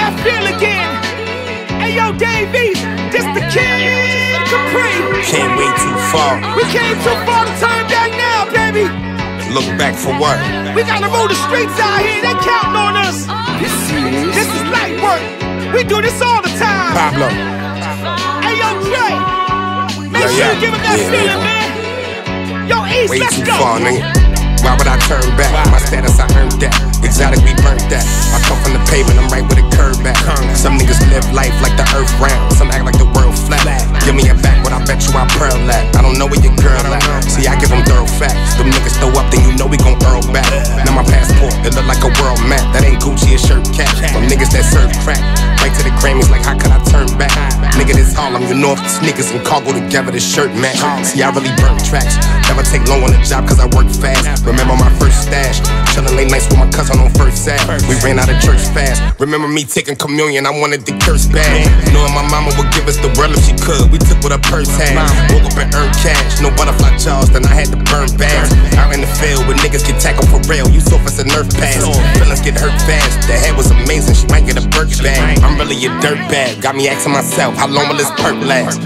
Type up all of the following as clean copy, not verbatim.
that feel again. Hey yo, Dave East, this the Kid Capri. Can't wait too far. We came too far to turn back now, baby. Look back for what? We gotta move the streets out here, they counting on us. This is light work. We do this all the time. Pablo. Hey yo, Dre, make sure you give him that feeling, man. Yo, East, Way let's too go. far, nigga. Why would I turn back? My status, I earned that. Exotic, we burnt that. I come from the pavement, I'm right with a curve back. Some niggas live life like the earth round. Some act like the world flat. Give me a back, what I bet you I pearl at. I don't know where your girl at. See, I give them thorough facts. Them niggas throw up, then you know we gon' earl back. Now my passport, it look like a world map. That ain't Gucci, a shirt cap. Them niggas that serve crack. Right to the Grammys, like how could I turn back? Nigga, this Harlem, you know if the sneakers and cargo together, this shirt match. See, I really burn tracks. Never take long on the job cause I work fast. Remember my first stash, chillin' late nights with my cousin on first Sat. We ran out of church fast. Remember me taking communion, I wanted the curse bag. Knowing my mama would give us the world if she could. We took what her purse had. Woke up and earned cash. No butterfly jaws, then I had to burn bags. Out in the field where niggas get tackled for real. You soft as a Nerf pass. Feelings get hurt fast. The head was amazing, she might get a Birch bag. I'm really a dirt bag. Got me asking myself, how long will this perk last?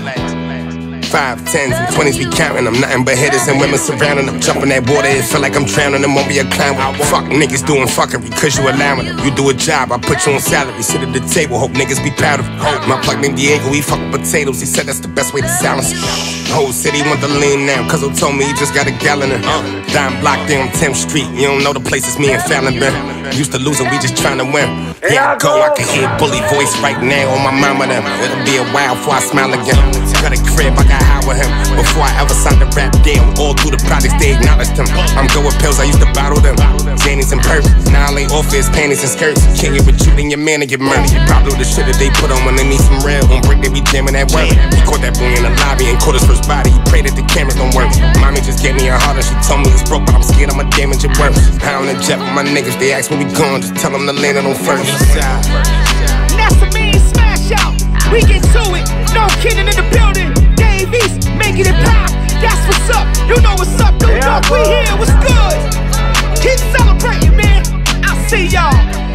5, 10s, and 20s, we counting them. Nothing but hitters and women surrounding them. Jumping that water, it feel like I'm drowning them. Won't be a clown. Fuck niggas doing fuckery, cause you allowing them. You do a job, I put you on salary. Sit at the table, hope niggas be proud of you. My plug named Diego, he fuck potatoes. He said that's the best way to silence it. The whole city want to lean now, cause he told me he just got a gallon of Dime block there on 10th Street. You don't know the places me and Fallon been. Used to lose and we just trying to win. Here I go, I can hear Bully voice right now on my mama them. It'll be a while before I smile again. Got a crib, I got high with him. Before I ever signed a rap deal, all through the projects they acknowledged him. I'm good with pills, I used to bottle them. Zannies and perks, now I lay off his panties and skirts. Can't get with you, then your man to get murdered. Pablo the shit that they put on when they need some real. On break they be jamming that word. He caught that boy in the lobby and caught his first body. He prayed that the cameras don't work. Mommy just gave me a heart and she told me it's broke, but I'm scared I'ma damage it worse. Pound and jet with my niggas, they ask where we going, just tell them to land it on first. That's the mean smash out. We get to it, no kidding in the building. Dave East, making it pop. That's what's up. You know what's up, New York. We here. What's good? Keep celebrating, man. I'll see y'all.